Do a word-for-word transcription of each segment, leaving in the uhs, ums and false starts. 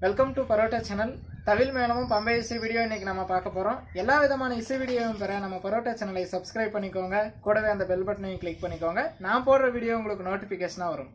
Welcome to parotta channel. தவில் மேளமும் பம்பை இசை வீடியோ இன்னைக்கு நம்ம பார்க்க போறோம். எல்லா விதமான இசை வீடியோவும் பெற நம்ம பரோட்டா சேனலை சப்ஸ்கிரைப் பண்ணிக்கோங்க. கூடவே அந்த பெல் பட்டனையும் கிளிக் பண்ணிக்கோங்க. நான் போடுற வீடியோ உங்களுக்கு நோட்டிபிகேஷனா வரும்.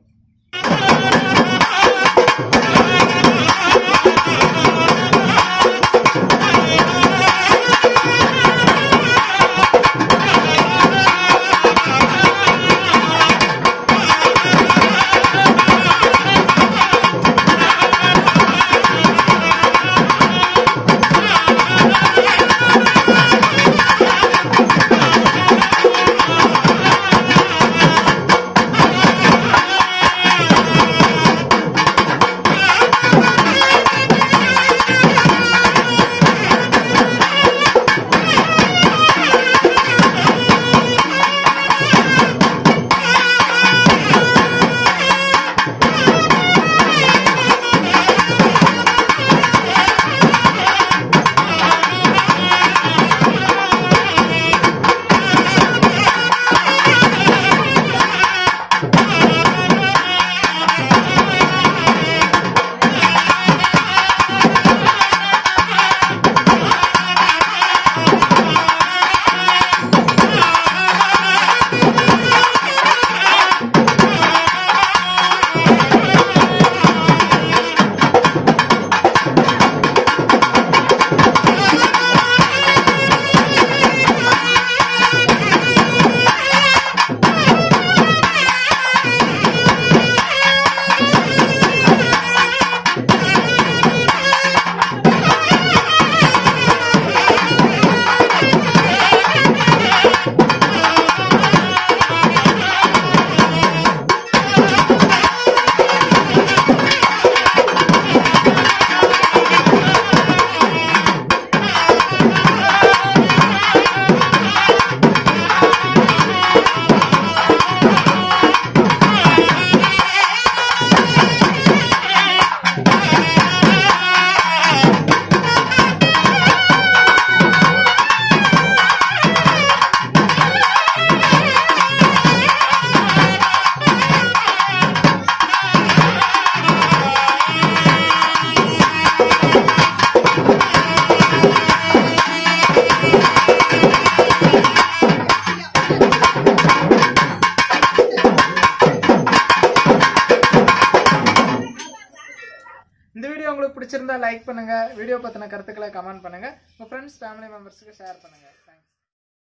இந்த வீடியோ உங்களுக்கு பிடிச்சிருந்தா லைக் பண்ணுங்க. வீடியோ பத்தின கருத்துக்களை கமெண்ட் பண்ணுங்க. உங்க ஃப்ரெண்ட்ஸ் ஃபேமிலி மெம்பர்ஸ்க்கு ஷேர் பண்ணுங்க.